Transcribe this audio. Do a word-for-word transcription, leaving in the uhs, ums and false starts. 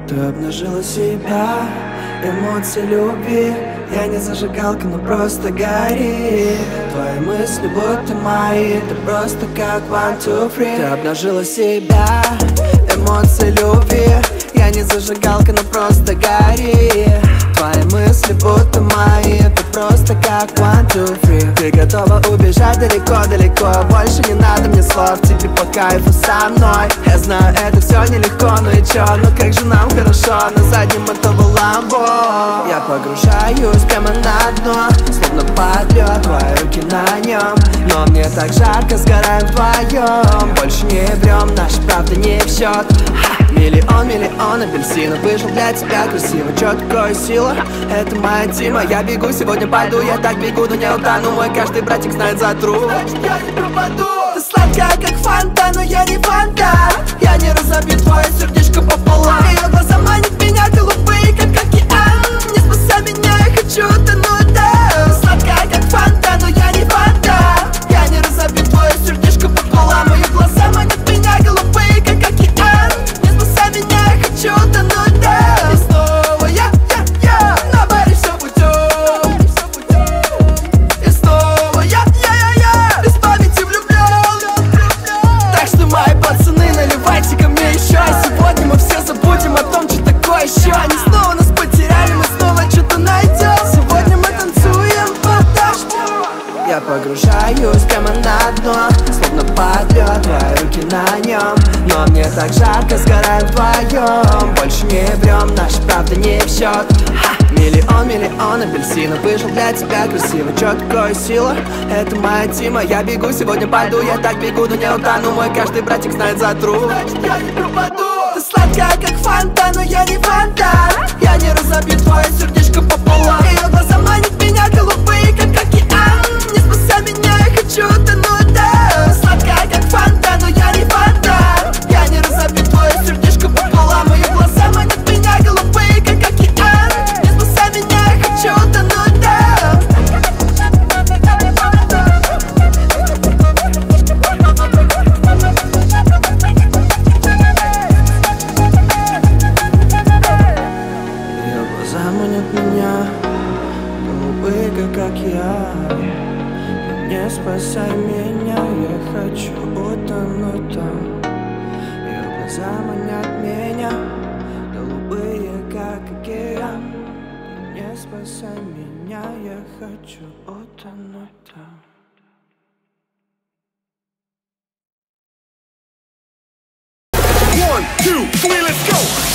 Ты обнажила себя, эмоции любви. Я не зажигалка, но просто гори. Твои мысли будто мои, ты просто как one, two, three. Ты обнажила себя, эмоции любви. Я не зажигалка, но просто гори. Твои мысли будто мои, ты просто как one, two, three. Ты готова убежать далеко-далеко, больше не надо мне слов, тебе по кайфу со мной. Я знаю, это все нелегко, ну и чё, ну как же нам хорошо на заднем этого ламбо. Я погружаюсь прямо на дно, словно под лед, твои руки на нем. Но мне так жарко, сгораем вдвоем. Больше не врем, наша правда не в счет. Миллион, миллион апельсинов вышел для тебя красиво. Чё такое сила? Это моя тима. Я бегу, сегодня пойду, я так бегу, но не утону. Мой каждый братик знает за тру. Значит, я не пропаду. Ты сладкая, как фанта, но я не фанта. Я не разобью твое сердечко пополам. Ее глаза манят меня, голубые, как океан. Не спасай меня, я хочу тонуть, да. Ты сладкая, как фанта, но я не фанта. Я не разобью твое сердечко пополам. Ее глаза манят меня, голубые, как океан. Не спасай меня, я хочу тонуть, да. И снова я, я, я, на баре все путем. И снова я, я, я, я, без памяти влюблен. Так что, мои пацаны, наливайте ко мне еще. И сегодня мы все забудем о том, что такое еще. Они снова нас потеряли, мы снова что-то найдем. Сегодня мы танцуем под дождь. Я погружаюсь прямо на дно, словно под лед, твои руки на нем. Но мне так жарко, сгораем вдвоем. Больше не врем, наша правда не в счет. Миллион, миллион апельсинов вышел для тебя красиво. Чё такое сила? Это моя тима. Я бегу, сегодня пойду, я так бегу, но не утону. Мой каждый братик знает за тру. Значит, я не пропаду. Ты сладкая, как фанта, но я не фанта. Я не разобью твое сердечко пополам. Ее глаза манят меня, голубые, как океан. Не спасай меня, я хочу тонуть, да. Ты сладкая, как фанта, но я не фанта. Я не разобью твое сердечко пополам. Ее глаза манят меня, голубые, как океан. Не спасай меня, я хочу тонуть, да. Ее глаза манят меня, голубые, как океан. Не спасай меня, я хочу утонуть там. Ее глаза манят меня, голубые, как океан. Не спасай меня, я хочу утонуть там. One, two, three, let's go!